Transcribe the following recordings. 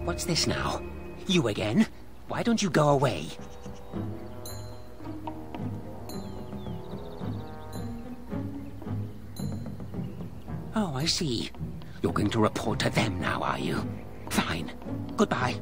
What's this now? You again? Why don't you go away? Oh, I see. You're going to report to them now, are you? Fine. Goodbye.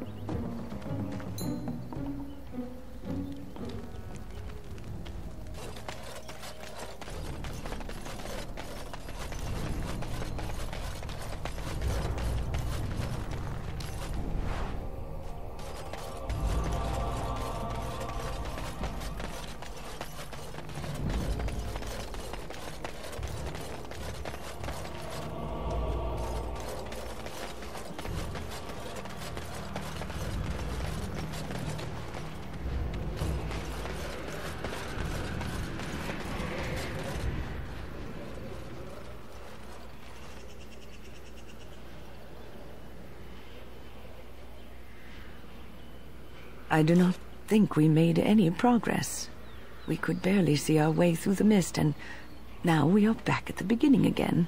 I do not think we made any progress. We could barely see our way through the mist, and now we are back at the beginning again.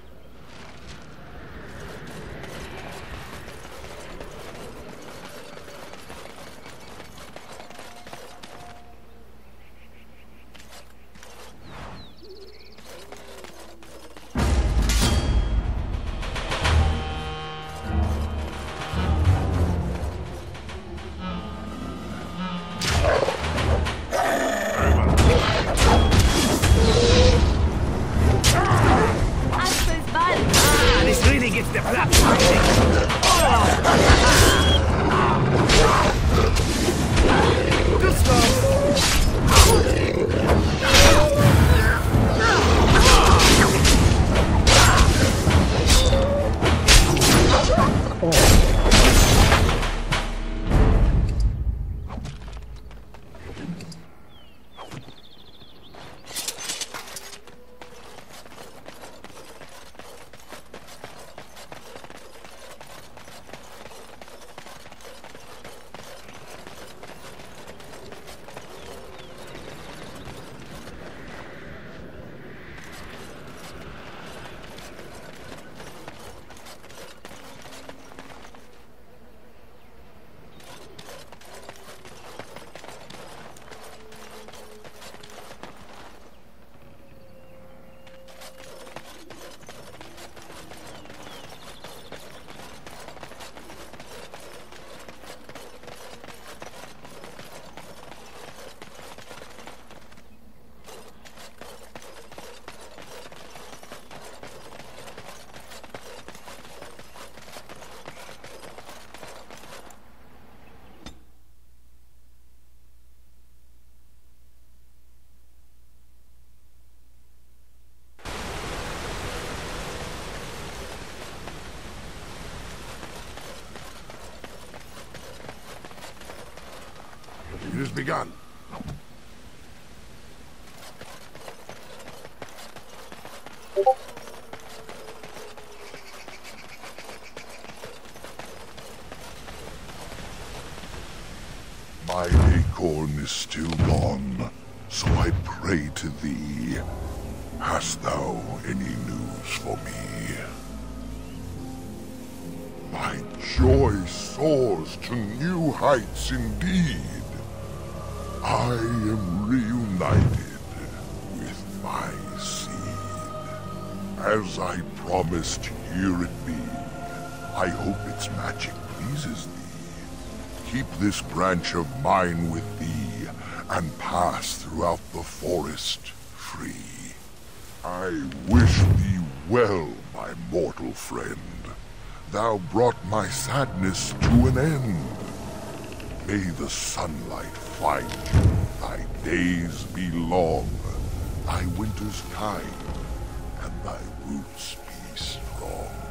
It has begun. My acorn is still gone, so I pray to thee. Hast thou any news for me? My joy soars to new heights indeed. I am reunited with my seed. As I promised, here it be. I hope its magic pleases thee. Keep this branch of mine with thee, and pass throughout the forest free. I wish thee well, my mortal friend. Thou brought my sadness to an end. May the sunlight find you, thy days be long, thy winters kind, and thy roots be strong.